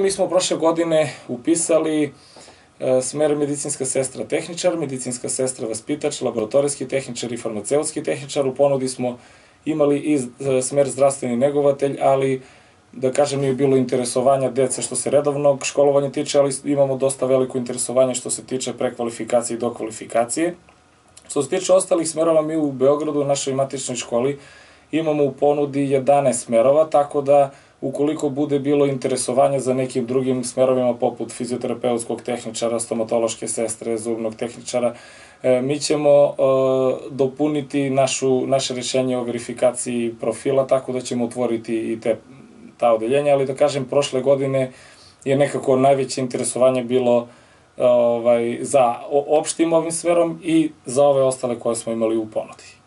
Mi smo prošle godine upisali smer medicinska sestra tehničar, medicinska sestra vaspitač, laboratorijski tehničar i farmaceutski tehničar. U ponudi smo imali i smer zdravstveni negovatelj, ali da kažem nije bilo interesovanja dece što se redovnog školovanja tiče, ali imamo dosta veliko interesovanje što se tiče prekvalifikacije i dokvalifikacije. Što se tiče ostalih smerova, mi u Beogradu, u našoj matičnoj školi, imamo u ponudi 11 smerova, tako da ukoliko bude bilo interesovanja za nekim drugim smerovima poput fizioterapeutskog tehničara, stomatološke sestre, zubnog tehničara, mi ćemo dopuniti naše rešenje o verifikaciji profila, tako da ćemo otvoriti i ta odeljenja, ali da kažem, prošle godine je nekako najveće interesovanje bilo za opštim ovim smerom i za ove ostale koje smo imali u ponudi.